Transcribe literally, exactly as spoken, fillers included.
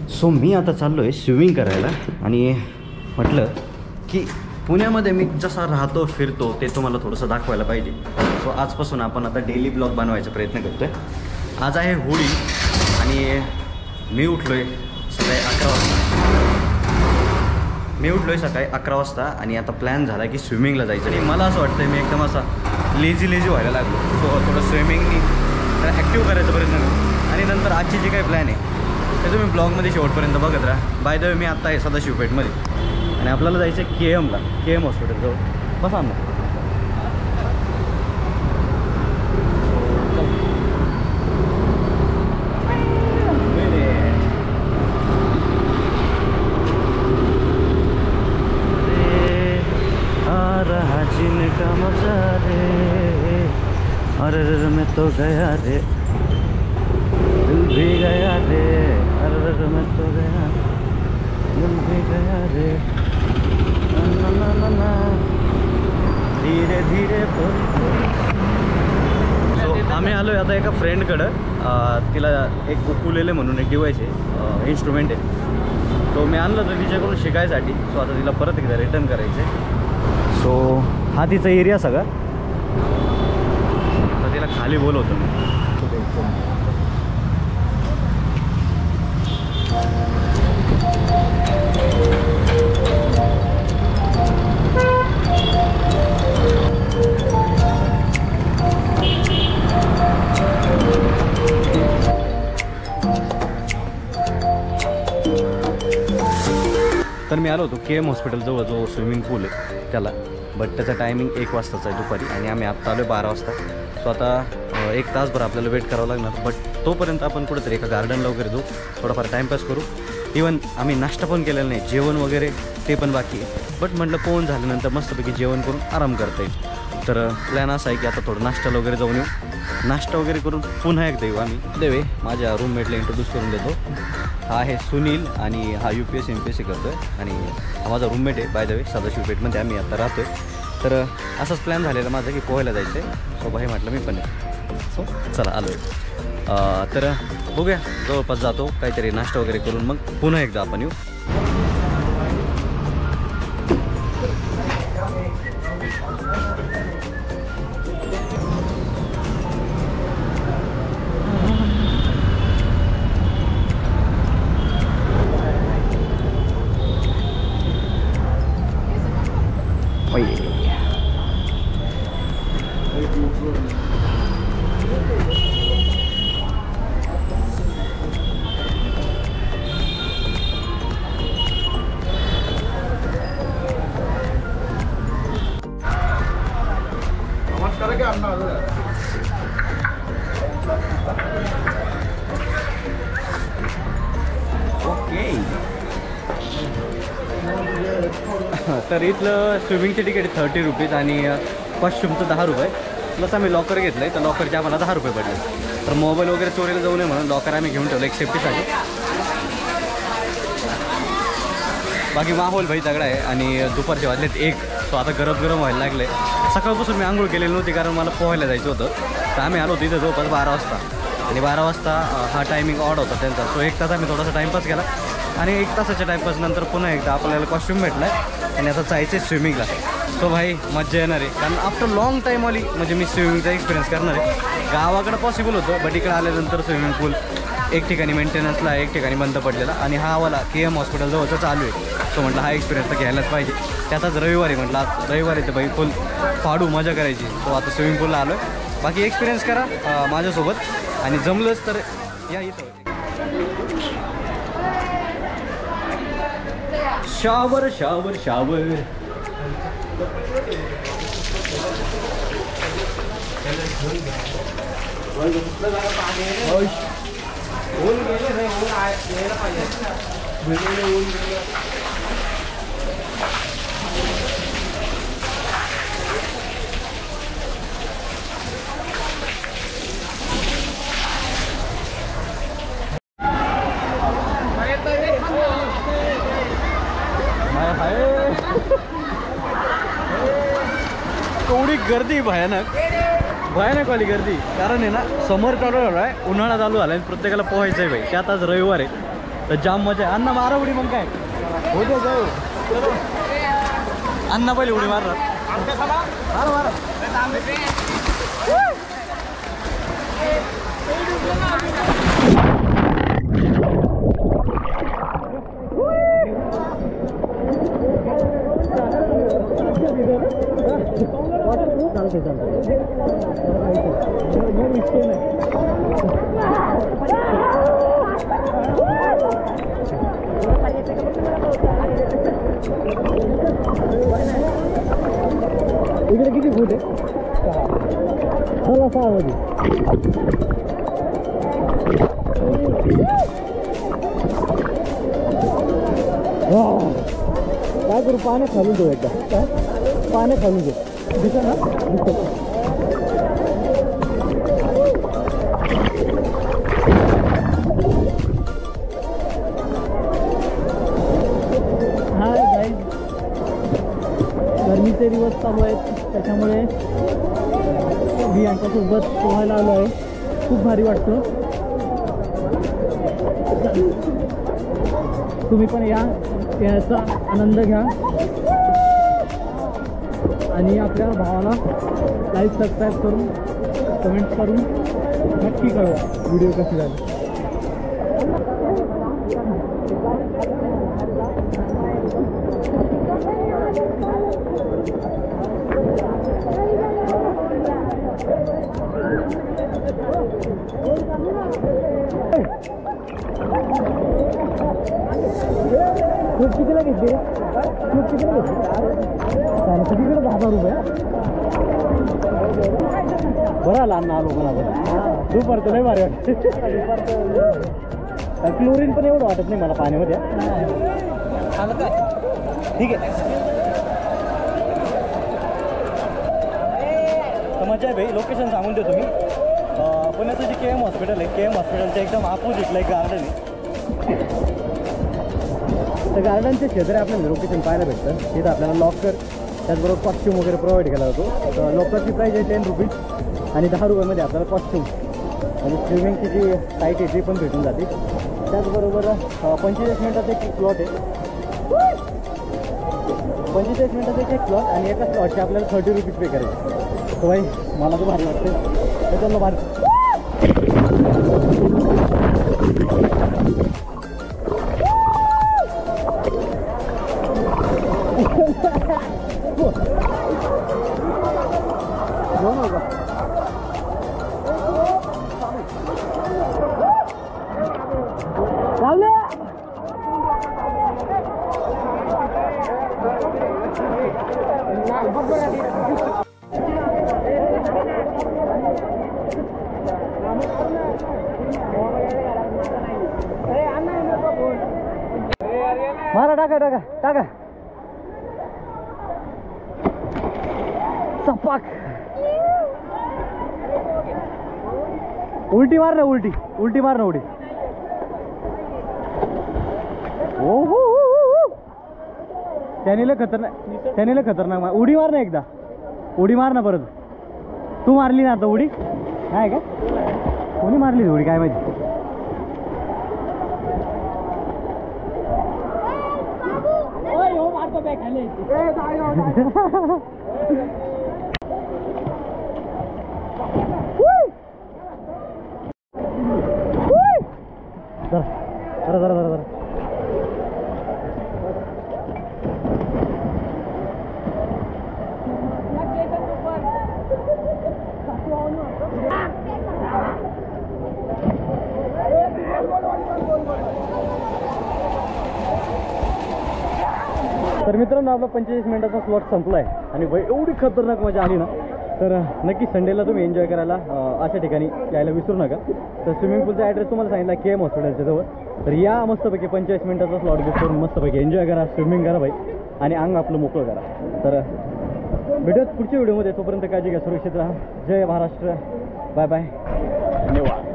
So मी आता चाललो आहे स्विमिंग करायला आणि म्हटलं की पुण्यामध्ये मी जसा राहतो फिरतो ते तुम्हाला थोडंसं दाखवायला पाहिजे. सो आजपासून आपण आता डेली ब्लॉग बनवायचा प्रयत्न करतो आहे. आज आहे होळी आणि मी उठलो आहे सकाळी अकरा वाजता मी उठलो आहे सकाळी अकरा वाजता आणि आता प्लॅन झाला की स्विमिंगला जायचं. आणि मला असं वाटतं मी एकदम असा लेझी लेझी व्हायला लागलो. सो थोडं स्विमिंगनी तर ॲक्टिव्ह करायचा प्रयत्न करू आणि नंतर आजची जी काही प्लॅन आहे ते तुम्ही ब्लॉगमध्ये शेवटपर्यंत बघत राहा. बाय द वे मी आत्ता आहे सदाशिवपेठमध्ये आणि आपल्याला जायचं आहे के एमला के एम हॉस्पिटल जवळ. बसा ना. का मजा रे अरे रे मैं तो गया रे दिल भी गया रे अरे रे मैं तो गया दिल भी गया रे ना ना ना ना धीरे धीरे. सो आम्ही आलो आहे आता एका फ्रेंडकडं. तिला एक उकुलेले म्हणून एक डिवाईस आहे इन्स्ट्रुमेंट आहे. सो मी आणलं तर तिच्याकडून शिकायसाठी. सो आता तिला परत एकदा रिटर्न करायचं आहे. सो हा तिचा एरिया सगळा. तर तिला खाली बोलवतो मी. तर मी आलो होतो के एम हॉस्पिटलजवळ जो स्विमिंग पूल आहे त्याला. बट त्याचा टायमिंग एक वाजताचा आहे दुपारी आणि आम्ही आत्ता आलो आहे बारा वाजता. सो आता एक तासभर आपल्याला वेट करावं लागणार. बट तोपर्यंत आपण कुठेतरी एका गार्डनला वगैरे जाऊ, थोडाफार टाईमपास करू. इवन आम्ही नाश्ता पण केलेला नाही, जेवण वगैरे ते पण बाकी आहे. बट म्हटलं पोहून झाल्यानंतर मस्तपैकी जेवण करून आराम करता येईल. तर प्लॅन असा आहे की आता थोडं नाश्त्याला वगैरे जाऊन येऊ. नाश्ता वगैरे करून पुन्हा एकदा येऊ आम्ही. देवे माझ्या रूममेटला इंट्रोड्यूस करून देतो. हा आहे सुनील आणि हा U P S M P S C करतो आहे आणि हा माझा रूममेट आहे बाय द वे सदाशिवपेठमध्ये आम्ही आता राहतो आहे. तर असंच प्लॅन झालेलं माझं की पोहायला जायचं आहे. सो भाई म्हटलं मी पण आहे. सो चला आलो आहे. तर बघूया जवळपास जातो काहीतरी नाश्ता वगैरे करून मग पुन्हा एकदा आपण येऊ. ओके. तर इथलं स्विमिंगचे तिकीट थर्टी रुपीज आणि कॉस्ट्युमचं दहा रुपये प्लस आम्ही लॉकर घेतलं आहे. तर लॉकरचे आम्हाला दहा रुपये पडले. तर मोबाईल वगैरे चोरीला जाऊ नये म्हणून लॉकर आम्ही घेऊन ठेवलं एक सेफ्टीसाठी. बाकी माहोल भाई तगडा आहे आणि दुपारचे वाजलेत एक. सो आता गरम गरम व्हायला लागले. सकाळपासून मी आंघोळ केलेली नव्हती कारण मला पोहायला जायचं होतं. तर आम्ही आलो होतो इथं जवळपास बारा वाजता आणि बारा वाजता हा टायमिंग ऑड होता त्यांचा. सो एक तास आम्ही थोडासा टाईमपास केला आणि एक तासाच्या टाईमपास नंतर पुन्हा एकदा आपल्याला कॉस्ट्युम भेटला आहे आणि आता जायचं आहे स्विमिंगला. सो भाई मज्जा येणार आहे कारण आफ्टर लॉंग टाईम आली म्हणजे मी स्विमिंगचा एक्सपिरियन्स करणार आहे. गावाकडं पॉसिबल होतं बट इकडे आल्यानंतर स्विमिंग पूल एक ठिकाणी मेंटेनन्सला एक ठिकाणी बंद पडलेला आणि हा वाला के एम हॉस्पिटल जवळचा चालू आहे. सो म्हटलं हा एक्सपिरियन्स तर घ्यायलाच पाहिजे. त्याचाच रविवारी म्हटलं आज रविवारी तर भाई फुल फाडू मजा करायची. सो आता स्विमिंग पूलला आलो आहे. बाकी एक्सपिरियन्स करा माझ्यासोबत आणि जमलंच तर या इथं. शावर शावर शावर केवढी गर्दी भयानक भयानक वाली गर्दी. कारण आहे ना समर चालू झाला आहे, उन्हाळा चालू झाला आहे, प्रत्येकाला पोहायचं आहे भाई. त्यात आज रविवार आहे तर जाम मजा आहे. अण्णा मारा उडी मग काय हो दे जाऊ. अण्णा पहिले उडी मारणार. मारा मारा. चालते चालते इकडे किती फूट आहे? सहा सहा मध्ये काय करू पाण्यात खालून देऊ एकदा. काय पाण्यात खालून देऊ दिसा ना दिसत. हाय गाईज, गरमीचे दिवस चालू आहेत त्याच्यामुळे मी यांच्यासोबत पोहायला आलो आहे. खूप भारी वाटतं. तुम्ही पण या, याचा आनंद घ्या आणि आपल्या भावाला लाईक सबस्क्राईब करून कमेंट करून नक्की कळवा व्हिडिओ कशी झाली. खूप कितीला घेतली रे? खूप कितीला घेतली? कितीकडे दहा हजार रुपये. बरं आला अण्णा आलो मला दुपारचं नाही भारी वाटत. क्लोरीन पण एवढं वाटत नाही मला पाण्यामध्ये. ठीक आहे. तर मजा आहे भाई. लोकेशन सांगून देतो मी. पुण्याचं जे के एम हॉस्पिटल आहे, के एम हॉस्पिटलच्या एकदम अपोजिटला एक गार्डन आहे. तर गार्डनच्या शेजारी आपल्याला लोकेशन पाहायला भेटतं. तिथं आपल्याला लॉकर त्याचबरोबर कॉस्ट्यूम वगैरे प्रोव्हाइड केला जातो. तर लॉकरची प्राईस आहे टेन रुपीज आणि दहा रुपयामध्ये आपल्याला कॉस्ट्यूम आणि स्विमिंगची जी टाईट आहे ती पण भेटून जाते. त्याचबरोबर पंचेचाळीस मिनिटाचा एक स्लॉट आहे. पंचेचाळीस मिनिटाचा एक स्लॉट आणि एका स्लॉटचे आपल्याला थर्टी रुपीज पे करायचे. तर भाई मला तर भारी वाटते. त्याच्यानं भारी मारा. टाका टाका टाका चपाक. उलटी मार ना उलटी उलटी मार ना उडी. ओ हो त्याने लय खतरनाक त्याने लय खतरनाक. उडी मार ना एकदा. उडी मार ना परत. तू मारली ना आता उडी नाही का? कोणी मारली उडी काय माहिती. जरा जरा जरा जरा तर मित्रांनो आपला पंचेचाळीस मिनिटाचा स्लॉट संपला आहे आणि भाई एवढी खतरनाक मजा आली ना. तर नक्की संडेला तुम्ही एन्जॉय करायला अशा ठिकाणी यायला विसरू नका. तर स्विमिंग पूलचा ॲड्रेस तुम्हाला सांगितला के एम हॉस्पिटलच्या जवळ. तर या मस्तपैकी पंचेचाळीस मिनिटाचा स्लॉट बुक करून मस्तपैकी एन्जॉय करा, स्विमिंग करा भाई आणि अंग आपलं मोकळं करा. तर भेटूयात पुढच्या व्हिडिओमध्ये. तोपर्यंत काळजी घ्या, सुरक्षित राहा. जय महाराष्ट्र. Bye bye. धन्यवाद.